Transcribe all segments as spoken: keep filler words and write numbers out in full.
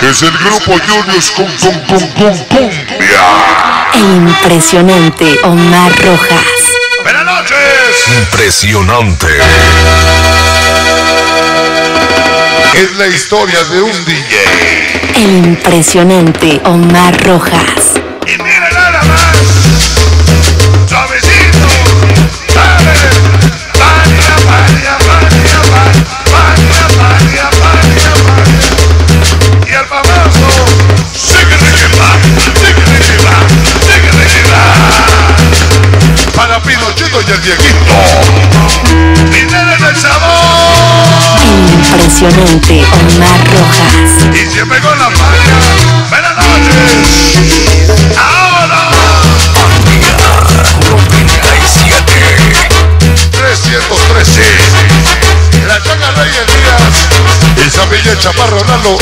Es el grupo Juniors con, con, con, con cumbia. El impresionante Omar Rojas. Buenas noches. Impresionante. Es la historia de un D J. El impresionante Omar Rojas. Y mira nada más. Suavecito. Dale. Vaya, vaya, vaya, vaya, vaya, vaya, vaya. Y el famoso. Sigue, sigue, va. Sigue, sigue, va. Sigue, sigue, va. Para Pinochito y el Dieguito. Dinero en el sabor. El impresionante Omar Rojas. Y siempre con la magia. Buenas noches. Ahora. noventa y siete. trescientos trece. La Chaca Reyes Díaz. Isabella el Chaparro Lalo.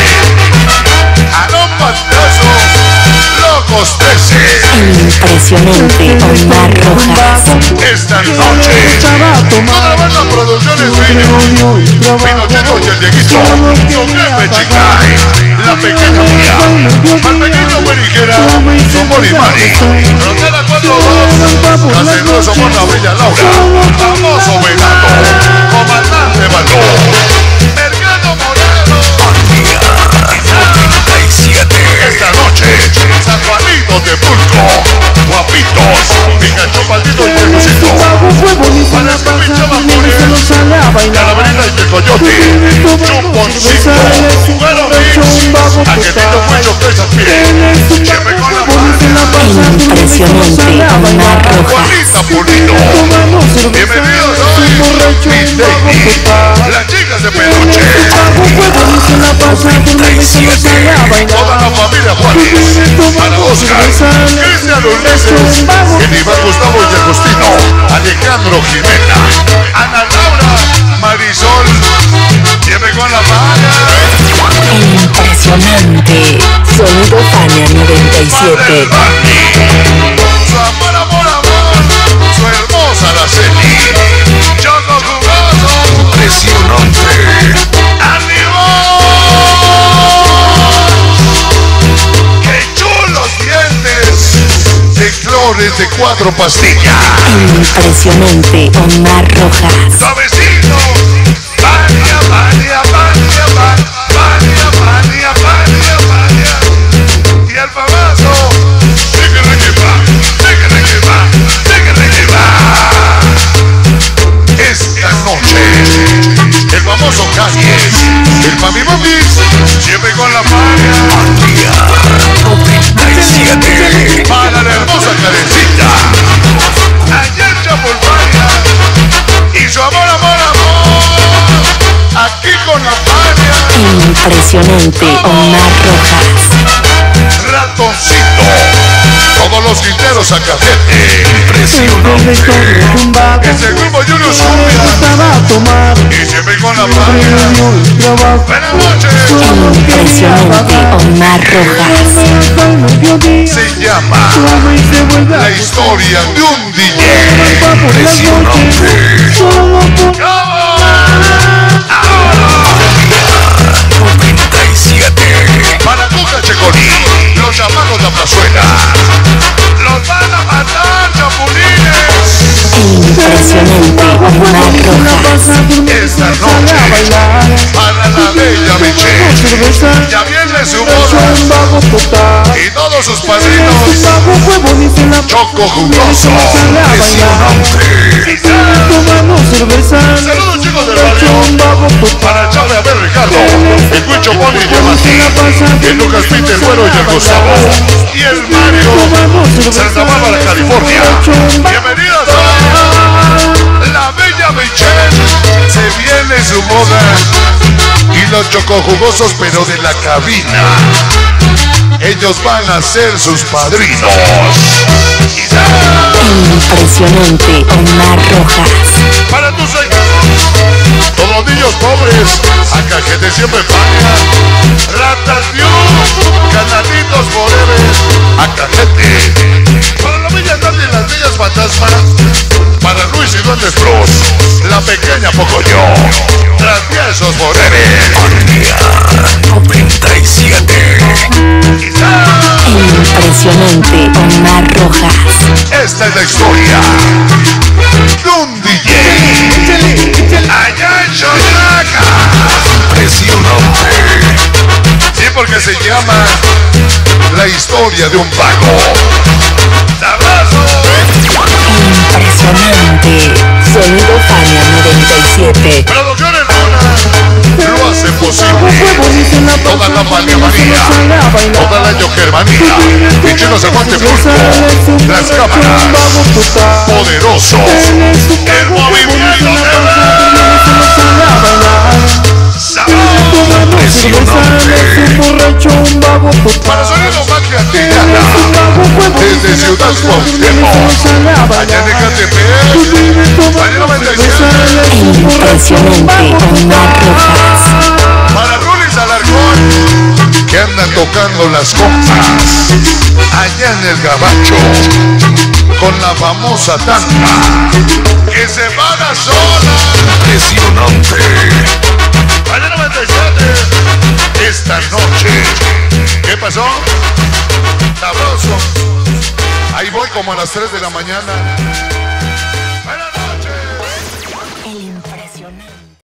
Alón Pantazo. Locos trece. El impresionante Omar Rojas. Esta noche. Toda la banda Producciones Video. Pinochito y el Dieguito. Su jefe Chicay. La pequeña mía. Malpequeño Buenijera. Su Morimari. Frontera cuatro dos. Caseros somos la Bella Laura. Famoso Venado. Comandante Balón. Mercado Moreno. noventa y siete. Esta noche, San Juanito de Pulco, Guapitos, Pikachu Maldito y Pelucito, para que pinche Bambores, Calaverita y Tecoyote, Chumponcito, Bueno Mix, Aquelito Fuecho Presas Pie, Siempre con la mano, El impresionante Omar Rojas. Juanita Pulido, bienvenidos hoy, Miss Daisy, las chicas de Peluche, noventa y siete. toda la familia Juárez, para Oscar, Cristian Ulises, el Iván Gustavo y Agustino, Alejandro Jimena, Ana Laura, Marisol, siempre con la mano. El impresionante Sonido Fania noventa y siete. Su amor, amor, amor, su hermosa Araceli, Choco Jugoso, Impresionante. ¡Ánimo! ¡Qué chulos dientes! De clores de cuatro pastillas. El impresionante Omar Rojas. Suavecito. Vaya, vaya, vaya, vaya, vaya, vaya, vaya. Y el famoso. Síguele que va, síguele que va, síguele que va. Esta noche, el famoso Calles, el Mami Mamis, siempre con la magia. noventa y siete. Para la hermosa Karencita, ayer Chapulvania y su amor, amor, amor, aquí con la magia. El impresionante Omar Rojas. Ratoncito, todos los quinteros a cajete. Impresionante. Es el grupo Juniors Cumbia y siempre con la magia. Buenas noches. El impresionante Omar Rojas. Se llama La historia de un D J. Impresionante. noventa y siete. Para Cuca Checolí, los llamados la plazuela. Los van a matar, chapulines. El impresionante Omar Rojas. Esta noche, para la bella Michelle, ya viene su boda y todos sus padrinos. Choco Jugoso. Impresionante. Saludos chicos del barrio. Para Chávez, a ver Ricardo, el Cuicho Poli y el Mati, el Lucas Peter, Güero y el Gustavo, y el Mario, Santa Bárbara, California. Bienvenidos a la bella Michelle. Se viene su boda y los chocojugosos, pero de la cabina. Ellos van a ser sus padrinos. El impresionante Omar Rojas. Para tus hijos, todos los niños pobres, a cajete siempre pagan. Ratas Dios, canalitos forever, a cajete. Para la bella tarde y las bellas fantasmas, para Luis y Duendes Bros, la pequeña Pocoyo, tras esos forever. noventa y siete. Impresionante, Omar Rojas. Esta es la historia de un D J allá en Cholaca. Impresionante. Sí, porque se llama La historia de un vago. ¡Sabroso! Impresionante. Sonido Fania noventa y siete. Producción Hermona lo hace posible. Toda la Fania Manía, toda la Yokermanía, y Chino se aguante pulpo. Las cámaras, poderoso, el movimiento de para sonido magia tirana, desde Ciudad Cuauhtémoc, allá en Ecatepec, Fania noventa y siete. Impresionante, Omar Rojas. Para Rulis Alarcón, que anda tocando las compas allá en el Gabacho, con la famosa tanga, que se va a sola. Impresionante. Allá noventa y siete, esta noche, ¿qué pasó? Sabroso. Ahí voy como a las tres de la mañana.